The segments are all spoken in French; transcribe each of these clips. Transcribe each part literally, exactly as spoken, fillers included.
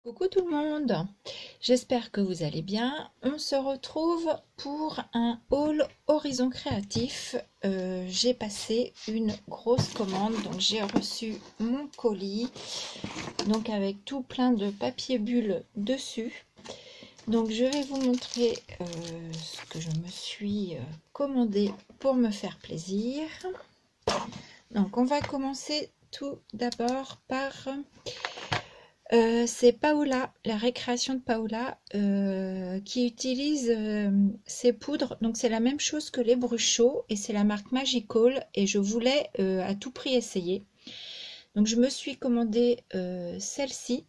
Coucou tout le monde, j'espère que vous allez bien. On se retrouve pour un haul Horizon Créatif. Euh, j'ai passé une grosse commande, donc j'ai reçu mon colis, donc avec tout plein de papier bulle dessus. Donc je vais vous montrer euh, ce que je me suis euh, commandé pour me faire plaisir. Donc on va commencer tout d'abord par... Euh, c'est Paola, la récréation de Paola, euh, qui utilise euh, ces poudres. Donc c'est la même chose que les Bruchot et c'est la marque Magical et je voulais euh, à tout prix essayer. Donc je me suis commandé euh, celle-ci.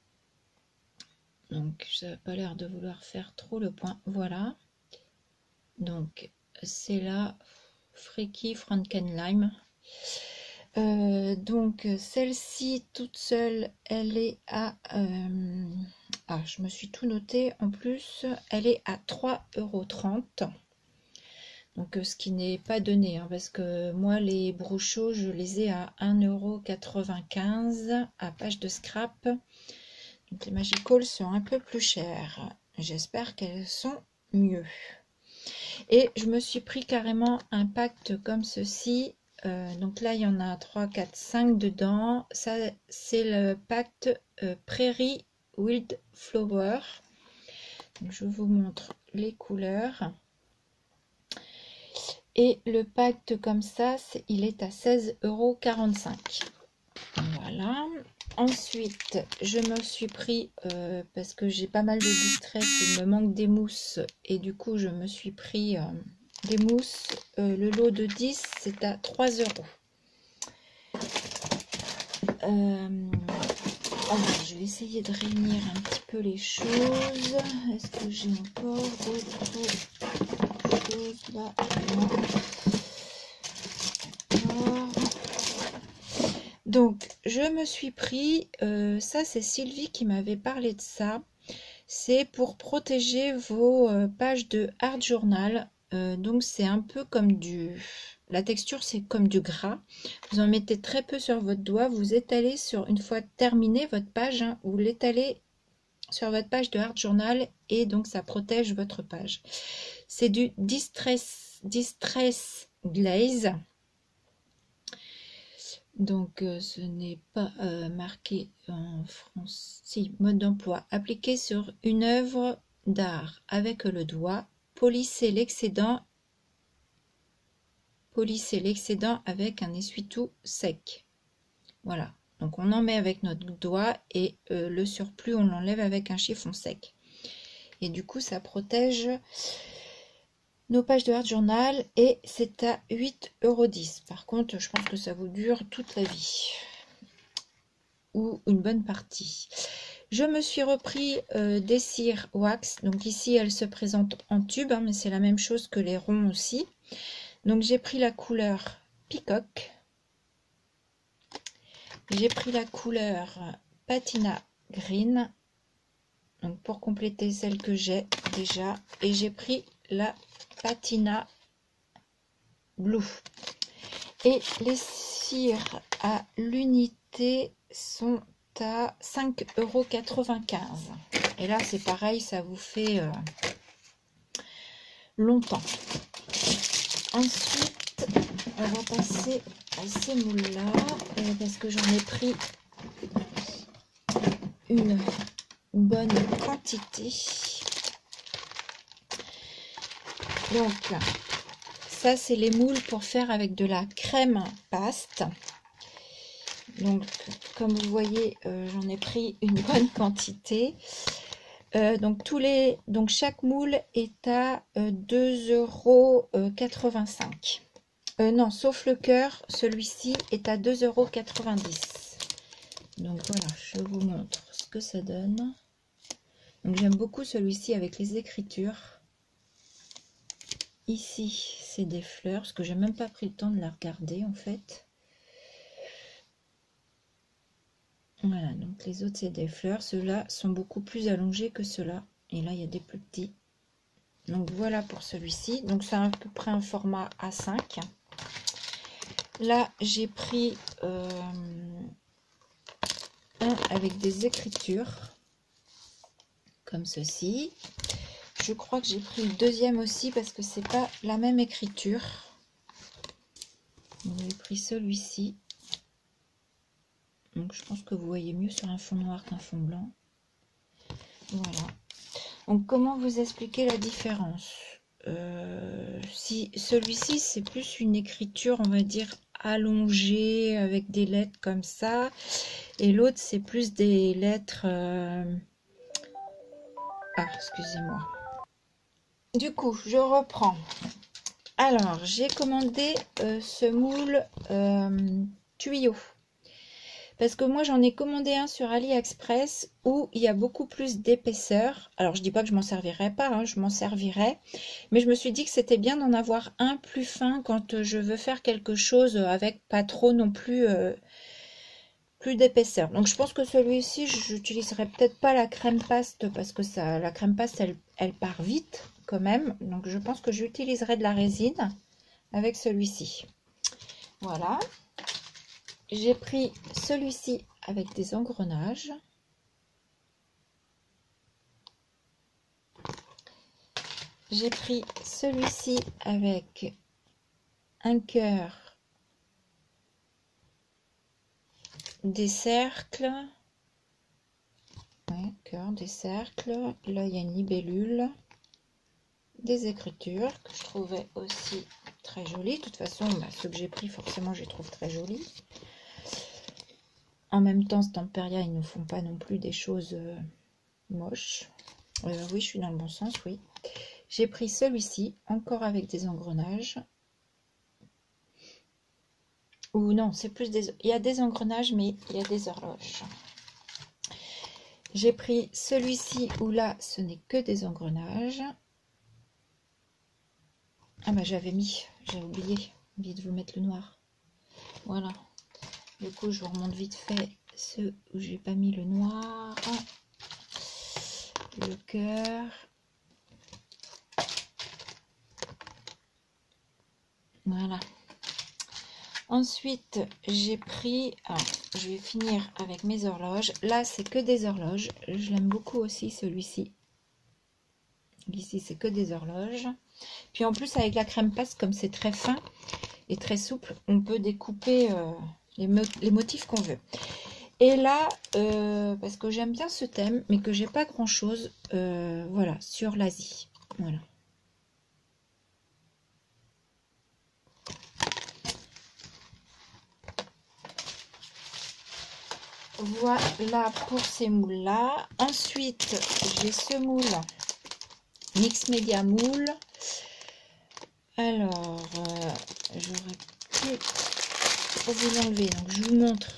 Donc ça n'a pas l'air de vouloir faire trop le point. Voilà. Donc c'est la Freaky Frankenlime. Euh, donc celle-ci toute seule, elle est à euh, ah je me suis tout noté en plus, elle est à trois euros trente, donc ce qui n'est pas donné hein, parce que moi les Bruchot je les ai à un euro quatre-vingt-quinze à page de scrap, donc les Magical sont un peu plus chères. J'espère qu'elles sont mieux. Et je me suis pris carrément un pacte comme ceci. Euh, donc là, il y en a trois, quatre, cinq dedans. Ça, c'est le pacte euh, Prairie Wild Flower. Donc, je vous montre les couleurs. Et le pacte comme ça, est, il est à seize euros quarante-cinq. Voilà. Ensuite, je me suis pris, euh, parce que j'ai pas mal de distress, il me manque des mousses. Et du coup, je me suis pris... Euh, des mousses, euh, le lot de dix, c'est à trois euros. Euh, alors, je vais essayer de réunir un petit peu les choses. Est-ce que j'ai encore d'autres choses là? Non. Donc, je me suis pris, euh, ça c'est Sylvie qui m'avait parlé de ça. C'est pour protéger vos euh, pages de Art Journal. Euh, donc c'est un peu comme du... La texture c'est comme du gras. Vous en mettez très peu sur votre doigt. Vous étalez sur... Une fois terminé votre page, hein, vous l'étalez sur votre page de Art Journal et donc ça protège votre page. C'est du Distress, Distress Glaze. Donc euh, ce n'est pas euh, marqué en France. Si, mode d'emploi. Appliqué sur une œuvre d'art avec le doigt. Polissez l'excédent. Polissez l'excédent avec un essuie-tout sec. Voilà. Donc on en met avec notre doigt et euh, le surplus on l'enlève avec un chiffon sec. Et du coup ça protège nos pages de Art Journal et c'est à huit euros dix. Par contre, je pense que ça vous dure toute la vie. Ou une bonne partie. Je me suis repris euh, des cires wax. Donc ici, elle se présente en tube, hein, mais c'est la même chose que les ronds aussi. Donc j'ai pris la couleur Peacock. J'ai pris la couleur Patina Green. Donc pour compléter celle que j'ai déjà. Et j'ai pris la Patina Blue. Et les cires à l'unité sont à cinq euros quatre-vingt-quinze. Et là c'est pareil, ça vous fait euh, longtemps. Ensuite, on va passer à ces moules là, euh, parce que j'en ai pris une bonne quantité. Donc là, ça c'est les moules pour faire avec de la crème paste. Donc comme vous voyez, euh, j'en ai pris une bonne quantité. Euh, donc tous les donc chaque moule est à euh, deux euros quatre-vingt-cinq. Euh, non, sauf le cœur, celui-ci est à deux euros quatre-vingt-dix. Donc voilà, je vous montre ce que ça donne. Donc j'aime beaucoup celui-ci avec les écritures. Ici, c'est des fleurs, parce que j'ai même pas pris le temps de la regarder en fait. Voilà, donc les autres c'est des fleurs. Ceux-là sont beaucoup plus allongés que ceux-là. Et là, il y a des plus petits. Donc voilà pour celui-ci. Donc c'est à peu près un format A cinq. Là, j'ai pris euh, un avec des écritures. comme ceci. Je crois que j'ai pris le deuxième aussi parce que c'est pas la même écriture. J'ai pris celui-ci. Donc je pense que vous voyez mieux sur un fond noir qu'un fond blanc. Voilà. Donc comment vous expliquer la différence? euh, Si celui-ci c'est plus une écriture, on va dire allongée avec des lettres comme ça, et l'autre c'est plus des lettres. Euh... Ah, excusez-moi. Du coup, je reprends. Alors, j'ai commandé euh, ce moule euh, tuyau. Parce que moi, j'en ai commandé un sur AliExpress où il y a beaucoup plus d'épaisseur. Alors, je dis pas que je m'en servirai pas, hein, je m'en servirai. Mais je me suis dit que c'était bien d'en avoir un plus fin quand je veux faire quelque chose avec pas trop non plus, euh, plus d'épaisseur. Donc, je pense que celui-ci, j'utiliserai peut-être pas la crème paste parce que ça, la crème paste, elle, elle part vite quand même. Donc, je pense que j'utiliserai de la résine avec celui-ci. Voilà. J'ai pris celui-ci avec des engrenages. J'ai pris celui-ci avec un cœur, des cercles. Ouais, cœur, des cercles. Là, il y a une libellule. Des écritures que je trouvais aussi très jolies. De toute façon, bah, ceux que j'ai pris, forcément, je les trouve très jolis. En même temps, Stamperia, ils ne font pas non plus des choses euh, moches. Euh, oui, je suis dans le bon sens, oui. J'ai pris celui-ci, encore avec des engrenages. Ou non, c'est plus des... Il y a des engrenages, mais il y a des horloges. J'ai pris celui-ci, où là, ce n'est que des engrenages. Ah bah j'avais mis, j'ai oublié, oublié de vous mettre le noir. Voilà. Du coup, je vous remonte vite fait ceux où j'ai pas mis le noir. Le cœur. Voilà. Ensuite, j'ai pris... Alors, je vais finir avec mes horloges. Là, c'est que des horloges. Je l'aime beaucoup aussi, celui-ci. Ici, c'est que des horloges. Puis en plus, avec la crème paste, comme c'est très fin et très souple, on peut découper euh, les, mo les motifs qu'on veut. Et là, euh, parce que j'aime bien ce thème, mais que j'ai pas grand-chose, euh, voilà, sur l'Asie. Voilà. Voilà pour ces moules-là. Ensuite, j'ai ce moule, Mix Media Moule. Alors, euh, j'aurais pu vous l'enlever. Donc, je vous montre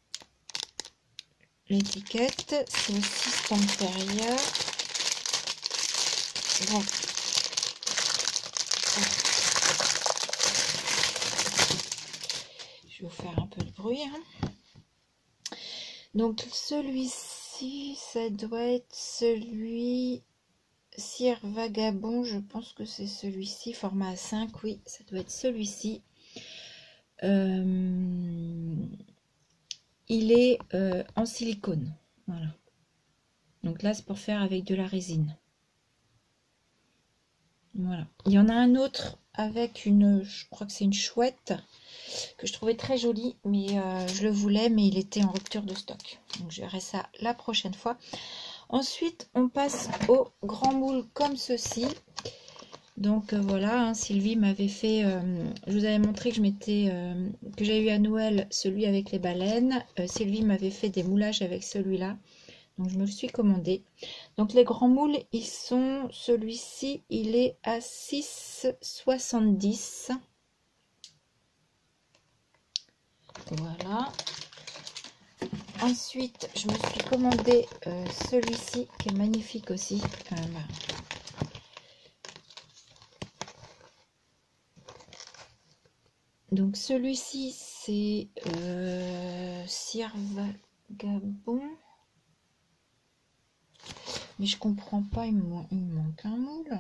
l'étiquette. C'est aussi Stamperia. Bon. Je vais vous faire un peu de bruit. Hein. Donc, celui-ci, ça doit être celui... Cire Vagabond, je pense que c'est celui-ci, format A cinq, oui, ça doit être celui-ci. Euh, il est euh, en silicone, voilà. Donc là, c'est pour faire avec de la résine. Voilà. Il y en a un autre avec une, je crois que c'est une chouette, que je trouvais très jolie, mais euh, je le voulais, mais il était en rupture de stock. Donc je verrai ça la prochaine fois. Ensuite, on passe au grand moule comme ceci. Donc euh, voilà, hein, Sylvie m'avait fait, euh, je vous avais montré que je m'étais, euh, que j'ai eu à Noël celui avec les baleines. Euh, Sylvie m'avait fait des moulages avec celui-là, donc je me le suis commandé. Donc les grands moules, ils sont, celui-ci, il est à six soixante-dix. Voilà. Ensuite, je me suis commandé euh, celui-ci qui est magnifique aussi. Euh, bah. Donc celui-ci, c'est euh, Cire Vagabond. Mais je comprends pas, il me, il me manque un moule.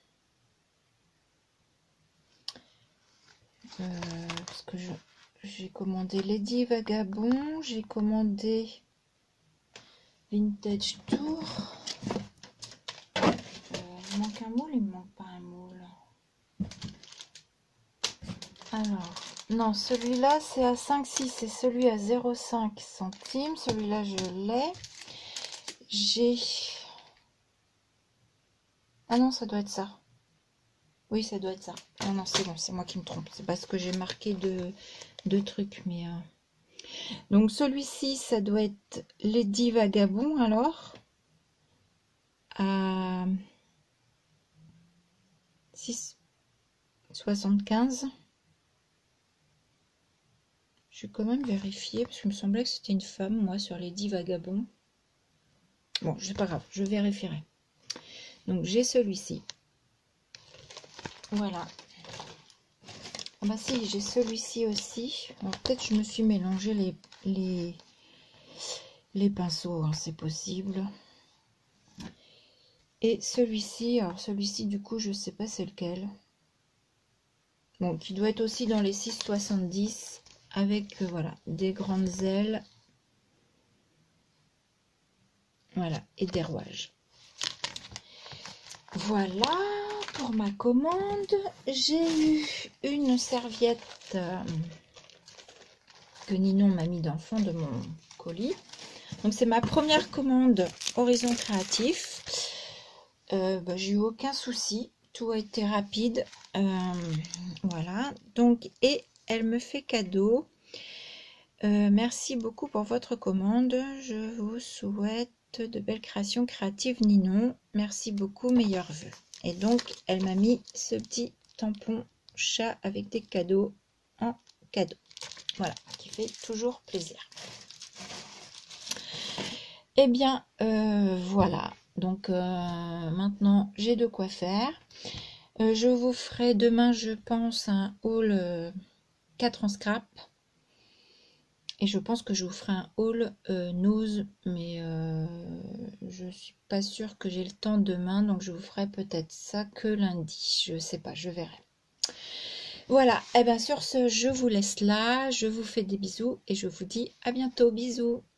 Euh, parce que je... J'ai commandé Lady Vagabond, j'ai commandé Vintage Tour. un moule, il me manque pas un moule. Alors, non, celui-là c'est à cinq six, c'est celui à zéro virgule cinq centimes. Celui-là je l'ai. J'ai... Ah non, ça doit être ça. Oui, ça doit être ça. Non, non, c'est bon, c'est moi qui me trompe. C'est parce que j'ai marqué deux, deux trucs, mais... Euh... Donc celui-ci, ça doit être Lady Vagabond, alors. À six soixante-quinze. Je vais quand même vérifier, parce qu'il me semblait que c'était une femme, moi, sur Lady Vagabond. Bon, c'est pas grave, je vérifierai. Donc, j'ai celui-ci. Voilà. Ah bah si, j'ai celui-ci aussi. Peut-être je me suis mélangé les, les, les pinceaux, hein, c'est possible. Et celui-ci, alors celui-ci, du coup, je sais pas c'est lequel. Bon, qui doit être aussi dans les six soixante-dix, avec, euh, voilà, des grandes ailes. Voilà, et des rouages. Voilà pour ma commande. J'ai eu une serviette euh, que Ninon m'a mis dans le fond de mon colis. Donc c'est ma première commande Horizon Créatif. Euh, bah, j'ai eu aucun souci, tout a été rapide. Euh, voilà. Donc et elle me fait cadeau. Euh, merci beaucoup pour votre commande. Je vous souhaite de belles créations créatives, Ninon. Merci beaucoup, meilleurs vœux. Et donc, elle m'a mis ce petit tampon chat avec des cadeaux en cadeau. Voilà, qui fait toujours plaisir. Eh bien, euh, voilà. Donc, euh, maintenant, j'ai de quoi faire. Euh, je vous ferai demain, je pense, un haul euh, quatre en scrap. Et je pense que je vous ferai un haul euh, nose, mais euh, je suis pas sûre que j'ai le temps demain, donc je vous ferai peut-être ça que lundi. Je sais pas, je verrai. Voilà, et bien sur ce, je vous laisse là, je vous fais des bisous et je vous dis à bientôt, bisous.